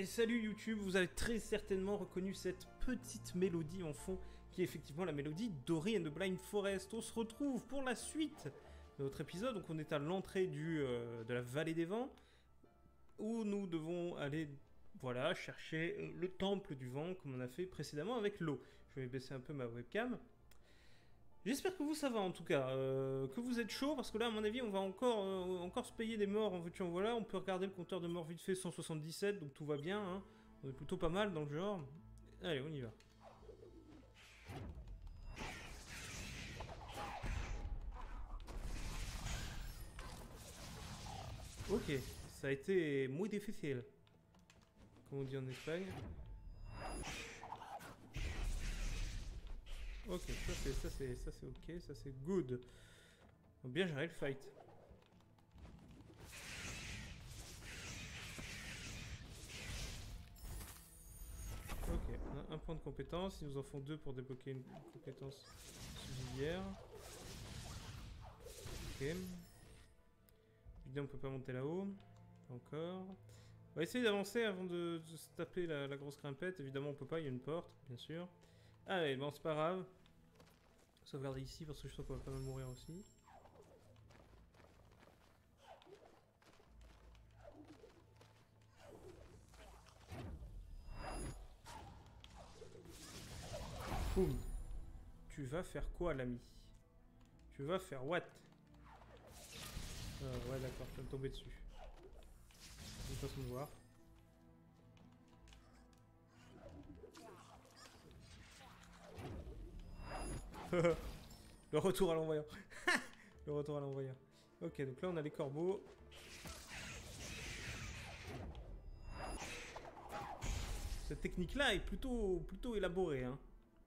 Et salut YouTube, vous avez très certainement reconnu cette petite mélodie en fond, qui est effectivement la mélodie d'Ori and the Blind Forest. On se retrouve pour la suite de notre épisode, donc on est à l'entrée de la vallée des vents, où nous devons aller, voilà, chercher le temple du vent, comme on a fait précédemment avec l'eau. Je vais baisser un peu ma webcam. J'espère que vous ça va en tout cas, que vous êtes chaud, parce que là à mon avis on va encore se payer des morts en veux-tu en voilà. On peut regarder le compteur de morts vite fait, 177, donc tout va bien, hein. On est plutôt pas mal dans le genre. Allez, on y va. Ok, ça a été muy difícil, comme on dit en Espagne. Ok, ça c'est ok, ça c'est good. On va bien gérer le fight. Ok, on a un point de compétence, ils nous en font deux pour débloquer une compétence subsidiaire. Ok. Évidemment, on peut pas monter là-haut. Pas encore. On va essayer d'avancer avant de se taper la grosse grimpette. Évidemment, on peut pas, il y a une porte, bien sûr. Allez, bon, c'est pas grave. Sauvegarder ici parce que je sens qu'on va pas mal mourir aussi. Boum. Tu vas faire quoi, l'ami? Tu vas faire what? Ouais, d'accord, je vais me tomber dessus. Une façon de voir. Le retour à l'envoyeur. Le retour à l'envoyeur. Ok, donc là on a les corbeaux. Cette technique-là est plutôt élaborée, hein.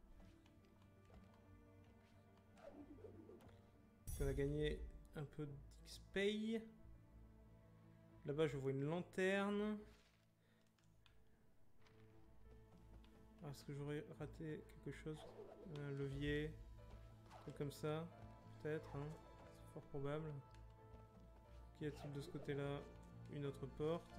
On a gagné un peu d'XP. Là-bas, je vois une lanterne. Ah, est-ce que j'aurais raté quelque chose? Un levier. Un truc comme ça. Peut-être, hein. C'est fort probable. Qu'y a-t-il de ce côté-là? Une autre porte.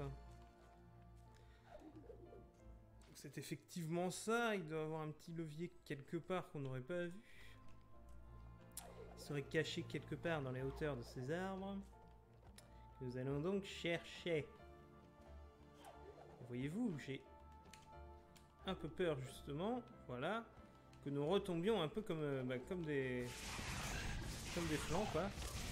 C'est effectivement ça. Il doit y avoir un petit levier quelque part qu'on n'aurait pas vu. Il serait caché quelque part dans les hauteurs de ces arbres. Nous allons donc chercher. Voyez-vous, j'ai un peu peur justement, voilà, que nous retombions un peu comme des flancs, quoi.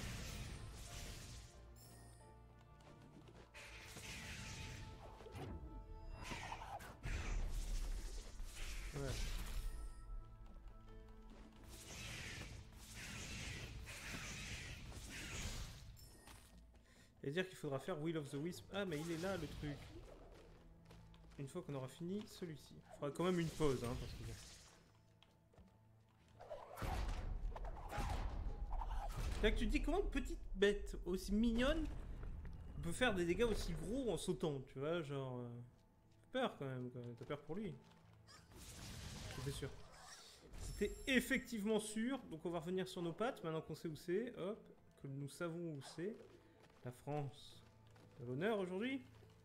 Voilà. C'est-à-dire qu'il faudra faire Will of the Wisp. Ah, mais il est là, le truc. Une fois qu'on aura fini celui-ci. Il faudra quand même une pause, hein, parce que... Là que tu te dis, comment une petite bête aussi mignonne peut faire des dégâts aussi gros en sautant, tu vois, genre... T'as peur quand même, t'as peur pour lui. C'était sûr. C'était effectivement sûr, donc on va revenir sur nos pattes, maintenant qu'on sait où c'est, hop, que nous savons où c'est. La France. T'as l'honneur aujourd'hui?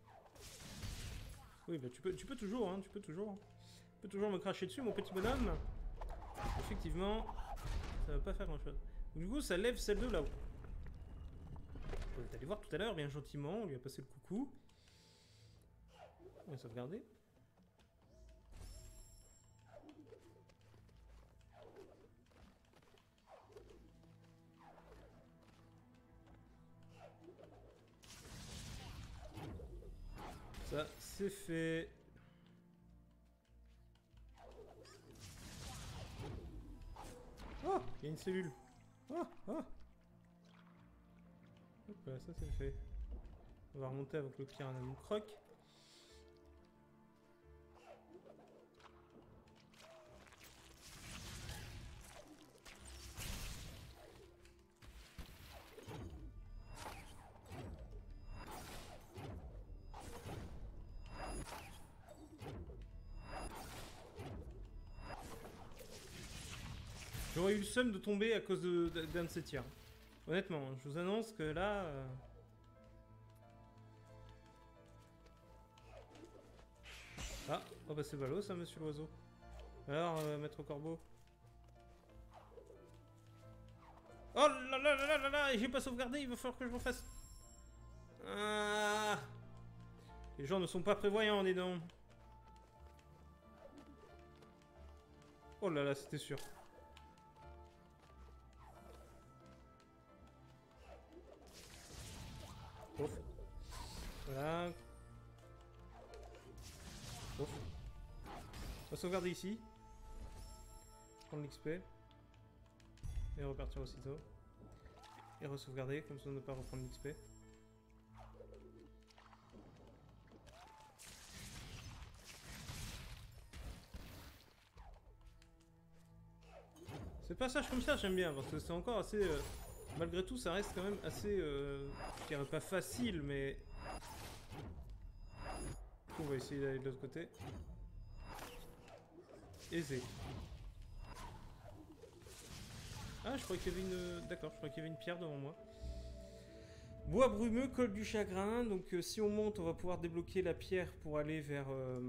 Oui, bah tu peux toujours, hein, tu peux toujours me cracher dessus, mon petit bonhomme. Effectivement, ça va pas faire grand chose. Du coup, ça lève celle de là-haut. On est allé voir tout à l'heure, bien gentiment, on lui a passé le coucou. On va sauvegarder. Ça, c'est fait. Oh, il y a une cellule. Oh, oh. Hop là, ça c'est fait. On va remonter avec le piranha nous croque. J'aurais eu le seum de tomber à cause d'un de ces tirs. Honnêtement, je vous annonce que là... Ah, oh bah c'est ballot ça, monsieur l'oiseau. Alors, maître corbeau. Oh là là là là là là, j'ai pas sauvegardé, il va falloir que je refasse. Ah, les gens ne sont pas prévoyants, dis donc. Oh là là, c'était sûr. Ouf. Voilà. Ouf. On va sauvegarder ici. Prendre l'XP. Et repartir aussitôt. Et re-sauvegarder, comme ça on ne pas reprendre l'XP. Ces passages comme ça, j'aime bien, parce que c'est encore assez... malgré tout, ça reste quand même assez... je dirais pas facile, mais... On va essayer d'aller de l'autre côté. Aisé. Ah, je croyais qu'il y avait une... D'accord, je croyais qu'il y avait une pierre devant moi. Bois brumeux, col du chagrin. Donc si on monte, on va pouvoir débloquer la pierre pour aller vers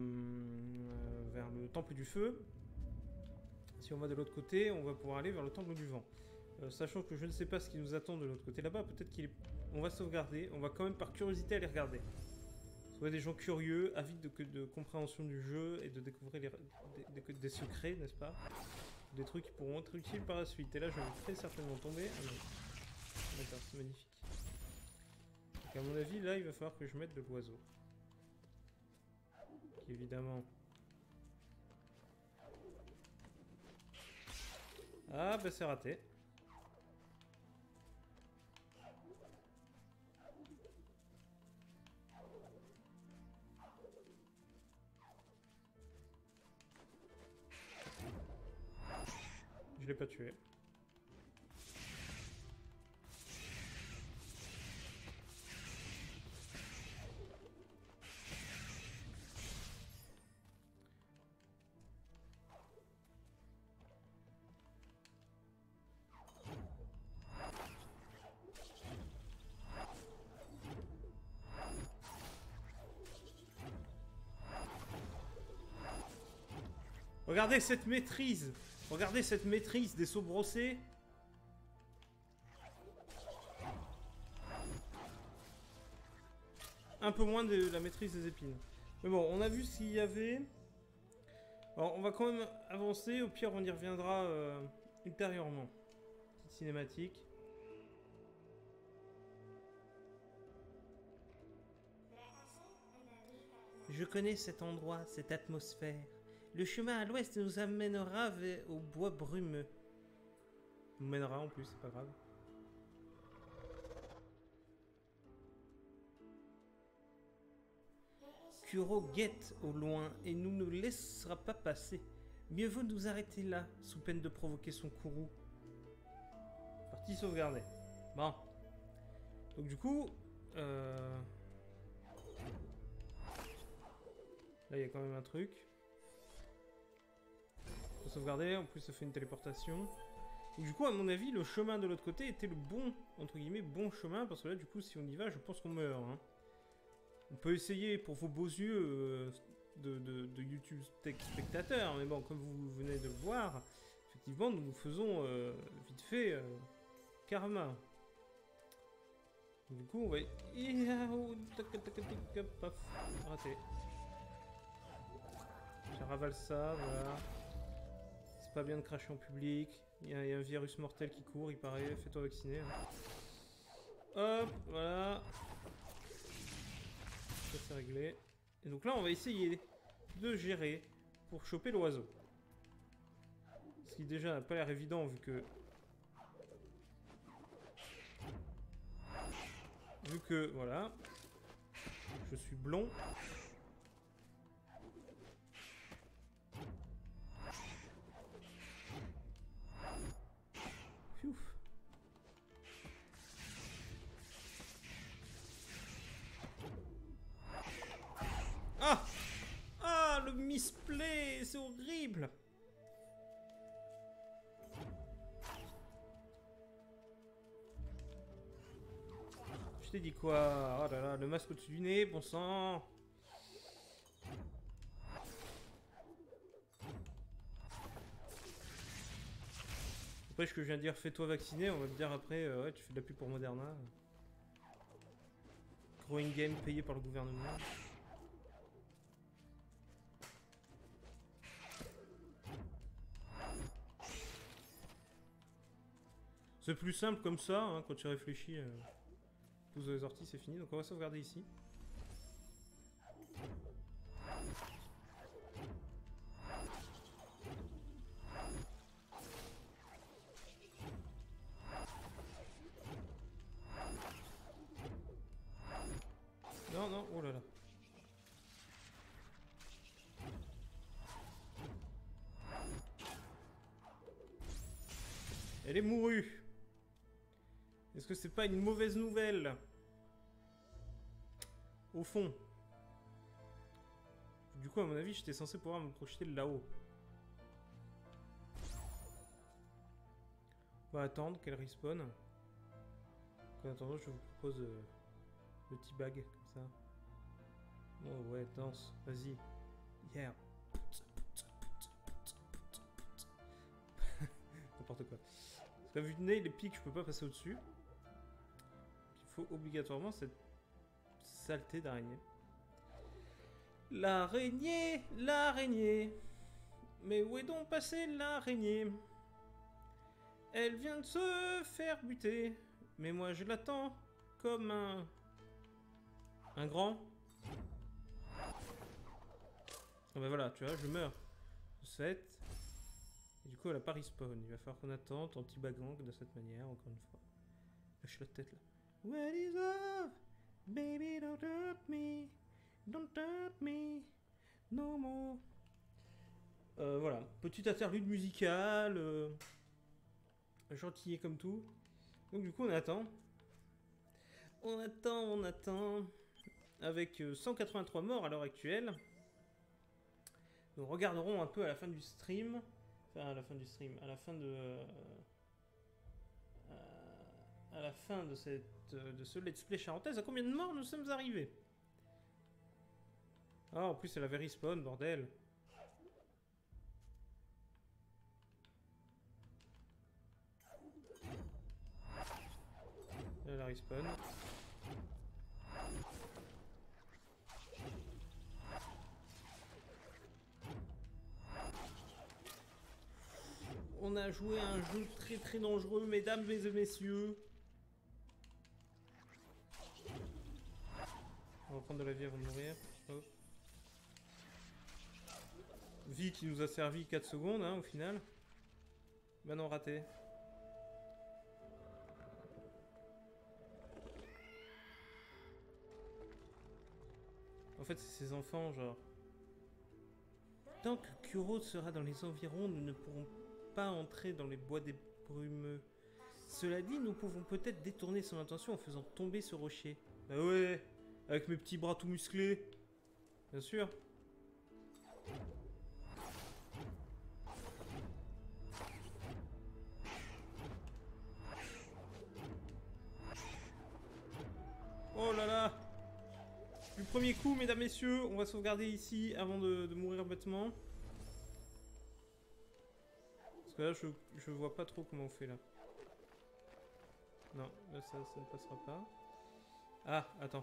le temple du feu. Si on va de l'autre côté, on va pouvoir aller vers le temple du vent. Sachant que je ne sais pas ce qui nous attend de l'autre côté là-bas, peut-être on va sauvegarder. On va quand même par curiosité aller regarder. Soit des gens curieux, avides de compréhension du jeu et de découvrir des secrets, n'est-ce pas? Des trucs qui pourront être utiles par la suite. Et là, je vais très certainement tomber. Ah non. D'accord, c'est magnifique. Donc à mon avis, là, il va falloir que je mette de l'oiseau. Qui évidemment... Ah, bah c'est raté. Je l'ai pas tué. Regardez cette maîtrise! Regardez cette maîtrise des sauts brossés! Un peu moins de la maîtrise des épines. Mais bon, on a vu ce qu'il y avait. Alors, on va quand même avancer. Au pire, on y reviendra ultérieurement. Petite cinématique. Je connais cet endroit, cette atmosphère. Le chemin à l'ouest nous amènera au bois brumeux. Nous mènera en plus, c'est pas grave. Kuro guette au loin et nous ne laissera pas passer. Mieux vaut nous arrêter là, sous peine de provoquer son courroux. Partie sauvegardée. Bon. Donc du coup... Là, il y a quand même un truc. Faut sauvegarder, en plus ça fait une téléportation. Donc du coup, à mon avis, le chemin de l'autre côté était le bon, entre guillemets, bon chemin. Parce que là, du coup, si on y va, je pense qu'on meurt. Hein. On peut essayer pour vos beaux yeux de YouTube spectateur. Mais bon, comme vous venez de le voir, effectivement, nous faisons vite fait karma. Du coup, on va... Raté. Je ravale ça, voilà. C'est pas bien de cracher en public. Il y a un virus mortel qui court, il paraît. Fais-toi vacciner. Hein. Hop, voilà. Ça c'est réglé. Et donc là, on va essayer de gérer pour choper l'oiseau. Ce qui déjà n'a pas l'air évident vu que... voilà. Je suis blond. Piouf. Ah! Ah, le misplay! C'est horrible! Je t'ai dit quoi? Oh là là, le masque au-dessus du nez, bon sang! Après, ce que je viens de dire, fais-toi vacciner, on va te dire après, ouais, tu fais de la pub pour Moderna. Growing Game payé par le gouvernement. C'est plus simple comme ça, hein, quand tu réfléchis. Pouce dans les orties, c'est fini. Donc on va sauvegarder ici. Non, non, oh là là. Elle est mourue. Est-ce que c'est pas une mauvaise nouvelle? Au fond. Du coup, à mon avis, j'étais censé pouvoir me projeter là-haut. On va attendre qu'elle respawn. En attendant, je vous propose le petit bag, comme ça. Oh ouais, danse, vas-y. Yeah. N'importe quoi. Parce qu'à vue de nez, les pics, je peux pas passer au-dessus. Il faut obligatoirement cette saleté d'araignée. L'araignée, l'araignée. Mais où est donc passée l'araignée? Elle vient de se faire buter. Mais moi je l'attends comme un grand. Ah bah voilà, tu vois, je meurs. 7. Et du coup elle a pas respawn. Il va falloir qu'on attende anti-bagang de cette manière, encore une fois. Lâche la tête là. What is up? Baby don't hurt me. Don't hurt me. No more. Voilà, petite interlude musicale. Gentillet comme tout. Donc du coup on attend. On attend. Avec 183 morts à l'heure actuelle. Nous regarderons un peu à la fin du stream. Enfin à la fin du stream. À la fin de... à la fin de ce let's play charentaise. À combien de morts nous sommes arrivés? Ah en plus elle avait respawn, bordel. Elle a respawn. On a joué à un jeu très très dangereux, mesdames et messieurs. On va prendre de la vie avant de mourir. Hop. Vie qui nous a servi 4 secondes hein, au final. Bah non, raté. En fait, c'est ses enfants, genre. Tant que Kuro sera dans les environs, nous ne pourrons pas entrer dans les bois des brumeux. Cela dit, nous pouvons peut-être détourner son intention en faisant tomber ce rocher. Bah ouais, avec mes petits bras tout musclés. Bien sûr. Oh là là. Du premier coup, mesdames, messieurs, on va sauvegarder ici avant de mourir bêtement. Parce que là, je vois pas trop comment on fait là. Non, là ça ne passera pas. Ah, attends.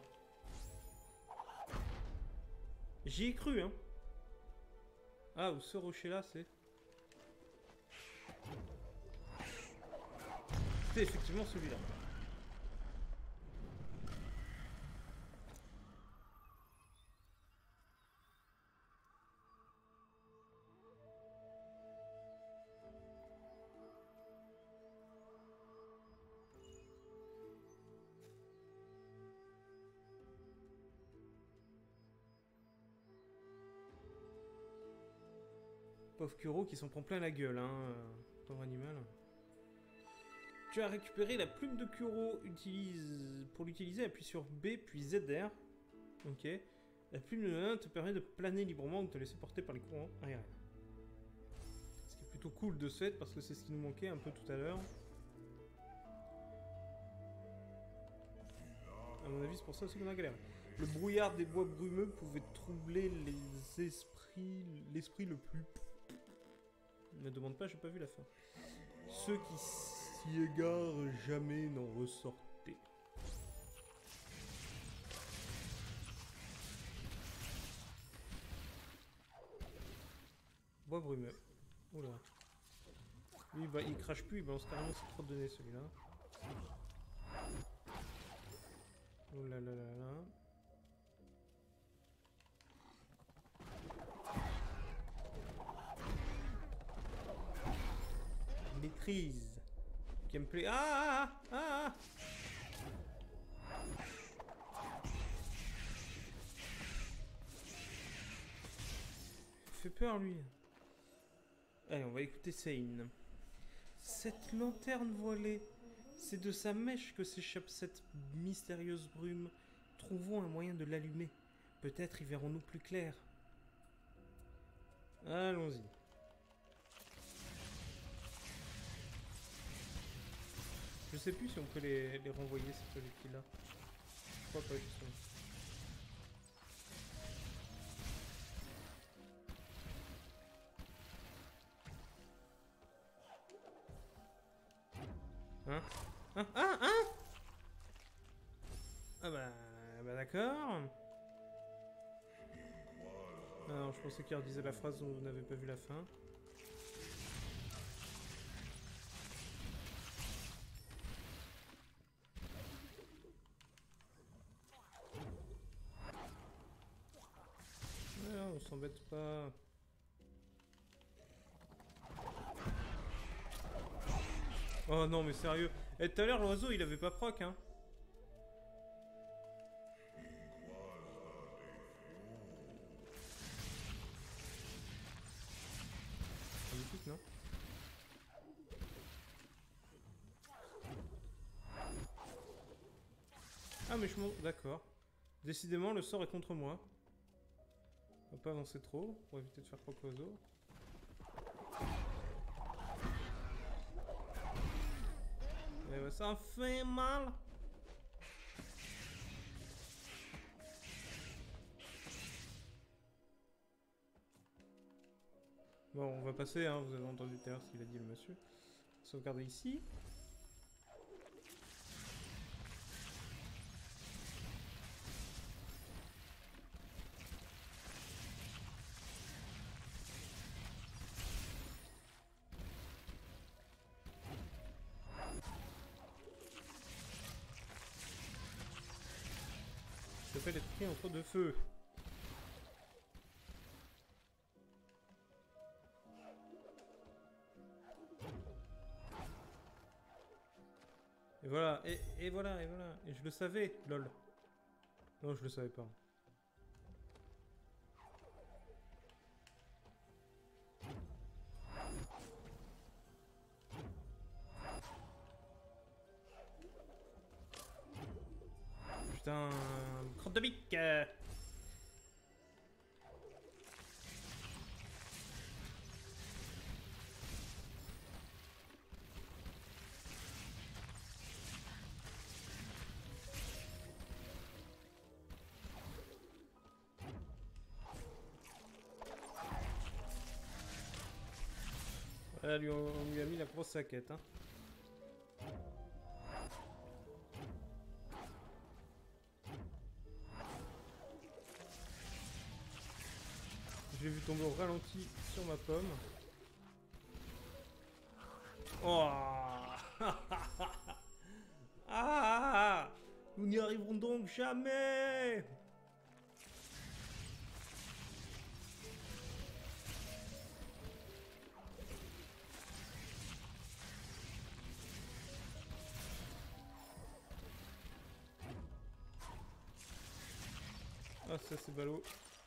J'y ai cru, hein. Ah, ou ce rocher là, c'est... C'est effectivement celui-là. Pauvre Kuro qui s'en prend plein la gueule, hein, pauvre animal. Tu as récupéré la plume de Kuro. Pour l'utiliser, appuie sur B puis ZR. Ok. La plume de nain te permet de planer librement ou de te laisser porter par les courants aériens. Ce qui est plutôt cool de ce fait parce que c'est ce qui nous manquait un peu tout à l'heure. À mon avis, c'est pour ça aussi qu'on a galéré. Le brouillard des bois brumeux pouvait troubler l'esprit le plus... Ne me demande pas, j'ai pas vu la fin. Ceux qui s'y égarent jamais n'en ressortaient. Bois brumeux. Oula. Lui, bah, il crache plus, il balance carrément ses crottes de nez, celui-là. Oh là là là là. Maîtrise. Gameplay. Ah ah ah ah. Il fait peur, lui. Allez, on va écouter Seine. Cette lanterne voilée, c'est de sa mèche que s'échappe cette mystérieuse brume. Trouvons un moyen de l'allumer. Peut-être y verrons-nous plus clair. Allons-y. Je sais plus si on peut les renvoyer, ces projectiles-là. Je crois pas, justement. Hein? Hein? Ah bah d'accord. Ah non, je pensais qu'il redisait la phrase dont vous n'avez pas vu la fin. Ah, on s'embête pas. Oh non mais sérieux. Et tout à l'heure l'oiseau il avait pas proc hein. Magnifique non? Ah mais je m'en... D'accord. Décidément le sort est contre moi. On va pas avancer trop pour éviter de faire proc l'oiseau. Eh ben, ça fait mal. Bon, on va passer, hein, vous avez entendu tout à l'heure ce qu'il a dit le monsieur. Sauvegarder ici. Ça s'appelle être pris entre deux feux. Et voilà, et voilà, et voilà. Et je le savais, lol. Non, je le savais pas. Putain, crotte de bique. Voilà, on lui a mis la grosse saquette, hein. Je l'ai vu tomber au ralenti sur ma pomme. Oh ah, nous n'y arriverons donc jamais. Ah ça c'est ballot.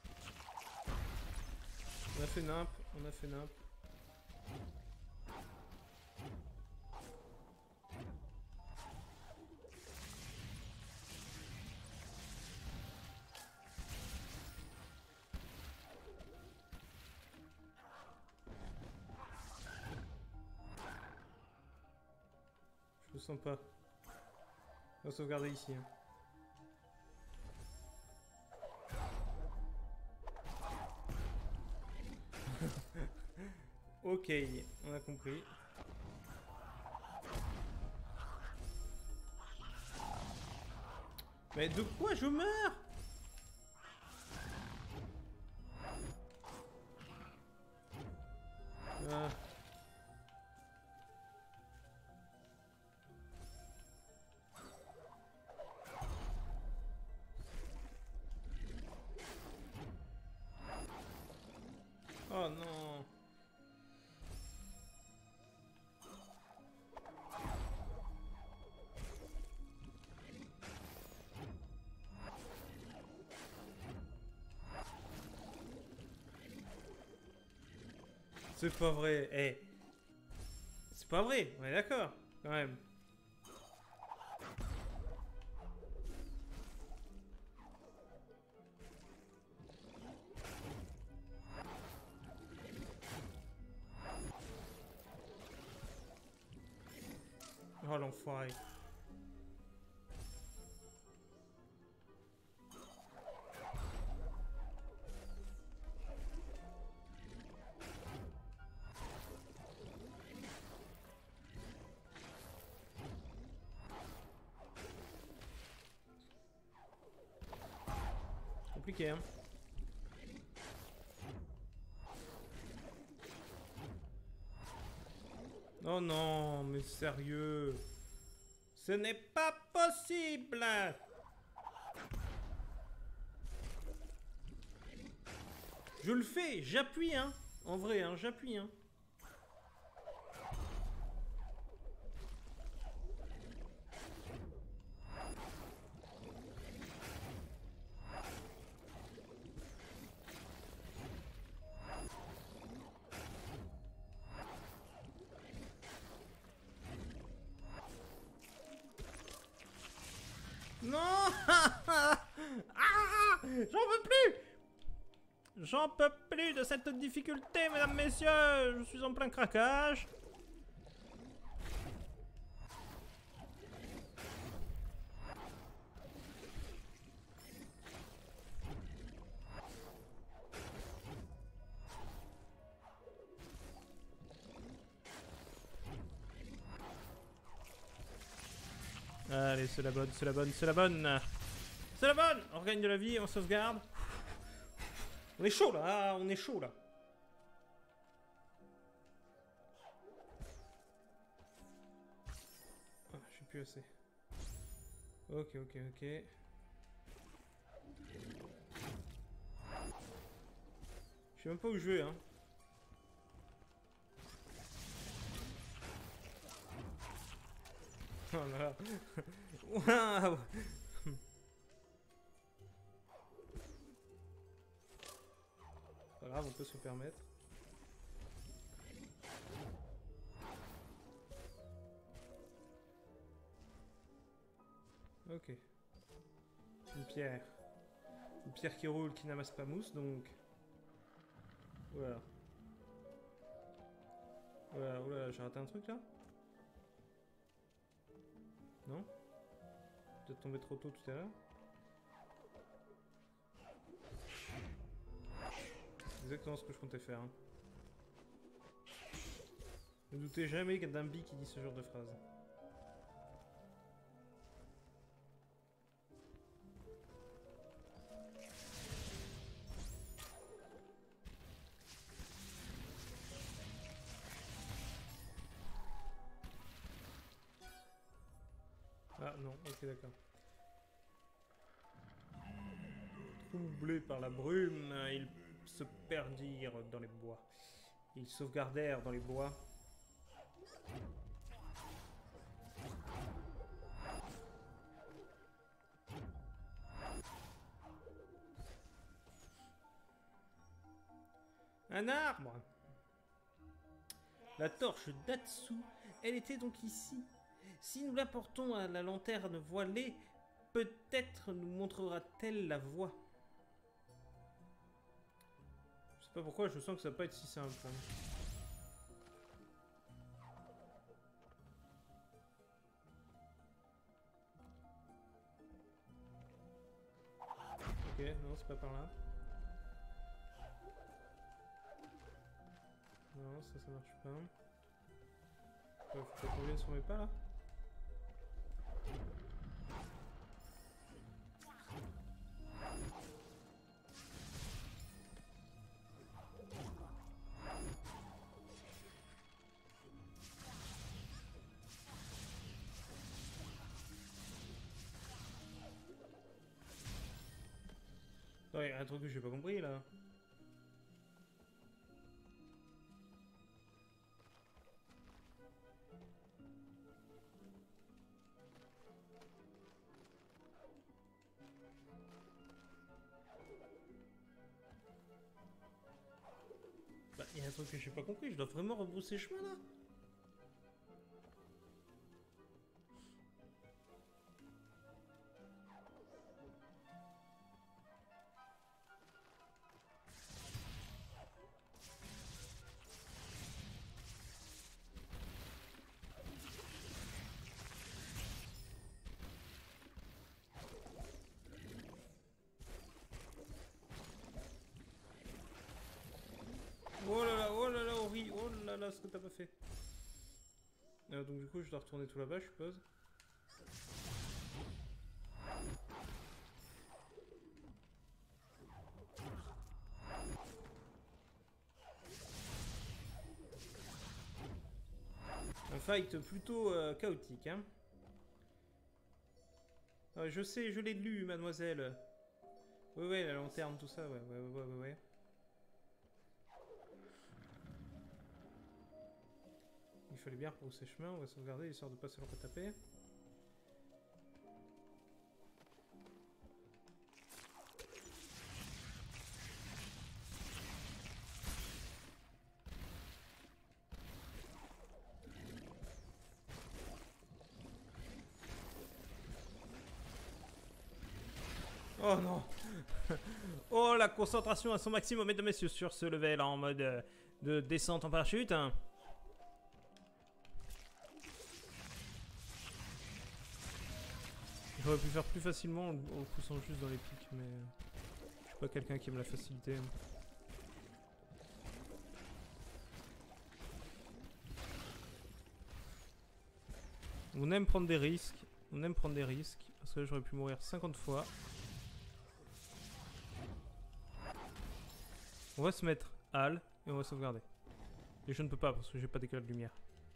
On a fait nimp, on a fait nimp. Je le sens pas. On va sauvegarder ici. Hein. Ok, on a compris. Mais de quoi je meurs? Oh non. C'est pas vrai. Eh. C'est pas vrai. On est d'accord. Quand même. Oh l'enfoiré. Compliqué, hein. Oh non, mais sérieux. Ce n'est pas possible. Je le fais, j'appuie, hein. En vrai, hein, j'appuie, hein. Non. Ah, j'en peux plus. J'en peux plus de cette difficulté, mesdames, messieurs. Je suis en plein craquage. Allez, c'est la bonne, c'est la bonne, c'est la bonne. C'est la bonne. On regagne de la vie, on sauvegarde. On est chaud là, ah, on est chaud là. Ah, je suis plus assez. Ok, ok, ok. Je sais même pas où je vais, hein. Oh là là. Waouh. Pas grave, on peut se le permettre. Ok. Une pierre. Une pierre qui roule, qui n'amasse pas mousse, donc... Voilà. Voilà, oula, j'ai raté un truc là? Non? Peut-être tombé trop tôt tout à l'heure? Exactement ce que je comptais faire. Hein. Ne doutez jamais d'un bi qui dit ce genre de phrase. Ah non, ok d'accord. Troublés par la brume, ils se perdirent dans les bois. Ils sauvegardèrent dans les bois. Un arbre! La torche d'Atsu, elle était donc ici. Si nous l'apportons à la lanterne voilée, peut-être nous montrera-t-elle la voie. Je sais pas pourquoi, je sens que ça va pas être si simple. Hein. Ok, non, c'est pas par là. Non, ça marche pas. Faut qu'on vienne sur mes pas là. Attends, y a un truc que j'ai pas compris là. Bah, y a un truc que j'ai pas compris, je dois vraiment rebrousser chemin là. Oh là là, Ori, oh là là, ce que t'as pas fait. Donc du coup, je dois retourner tout là-bas, je suppose. Un fight plutôt chaotique, hein. Je sais, je l'ai lu, mademoiselle. Ouais, ouais, la lanterne, tout ça, ouais. Il fallait bien repousser chemin, on va sauvegarder histoire de pas se le retaper. Oh non. Oh, la concentration à son maximum, mesdames et messieurs, sur ce level en mode de descente en parachute. Hein. J'aurais pu faire plus facilement en poussant juste dans les pics, mais je suis pas quelqu'un qui aime la facilité. On aime prendre des risques, parce que j'aurais pu mourir 50 fois. On va se mettre HAL et on va sauvegarder. Et je ne peux pas parce que j'ai pas d'éclat de lumière.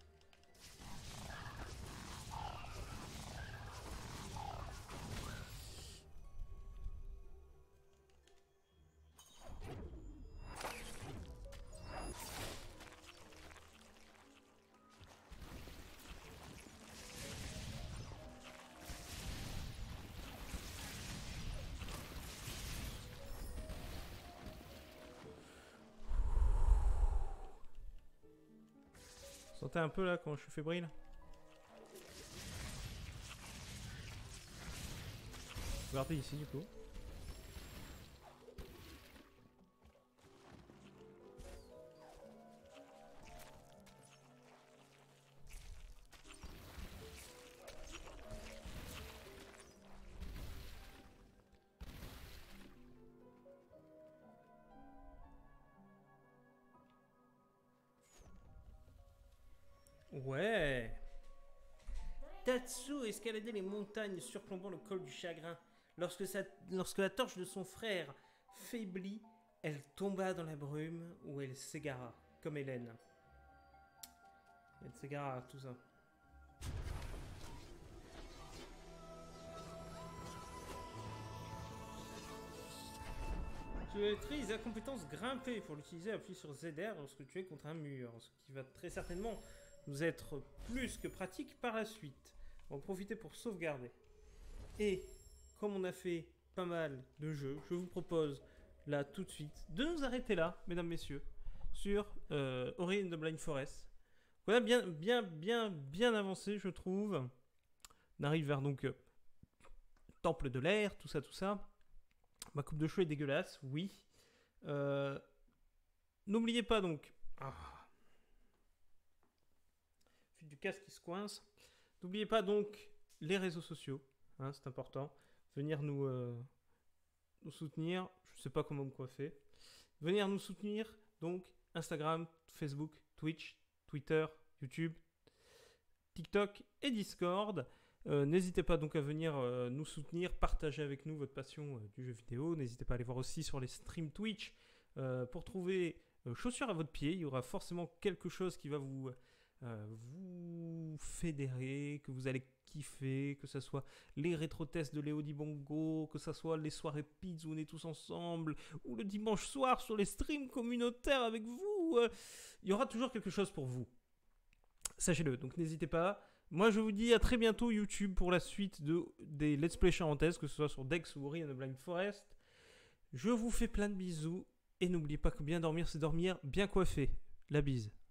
Sentez un peu là quand je suis fébrile. Regardez ici du coup. Ouais. Tatsu escaladait les montagnes surplombant le col du chagrin. Lorsque la torche de son frère faiblit, elle tomba dans la brume où elle s'égara, comme Hélène. Elle s'égara, tout ça. Tu maîtrises la compétence grimper. Pour l'utiliser, appuie sur ZR lorsque tu es contre un mur, ce qui va très certainement nous être plus que pratique par la suite. On va profiter pour sauvegarder. Et comme on a fait pas mal de jeux, je vous propose là tout de suite de nous arrêter là, mesdames, messieurs, sur Ori and the Blind Forest. On a bien avancé, je trouve. On arrive vers donc Temple de l'air, tout ça. Ma coupe de cheveux est dégueulasse, oui. N'oubliez pas donc... Fil du casque qui se coince. N'oubliez pas donc les réseaux sociaux, hein, c'est important. Venir nous soutenir, je ne sais pas comment me coiffer. Venir nous soutenir, donc Instagram, Facebook, Twitch, Twitter, YouTube, TikTok et Discord. N'hésitez pas donc à venir nous soutenir, partager avec nous votre passion du jeu vidéo. N'hésitez pas à aller voir aussi sur les streams Twitch pour trouver chaussures à votre pied. Il y aura forcément quelque chose qui va vous fédérer, qui kiffez, que ce soit les rétro-tests de Léo Dibongo, que ce soit les soirées pizza où on est tous ensemble, ou le dimanche soir sur les streams communautaires avec vous, il y aura toujours quelque chose pour vous. Sachez-le, donc n'hésitez pas. Moi je vous dis à très bientôt YouTube pour la suite des Let's Play charentaises, que ce soit sur Dex ou Ori and the Blind Forest. Je vous fais plein de bisous, et n'oubliez pas que bien dormir c'est dormir bien coiffé. La bise.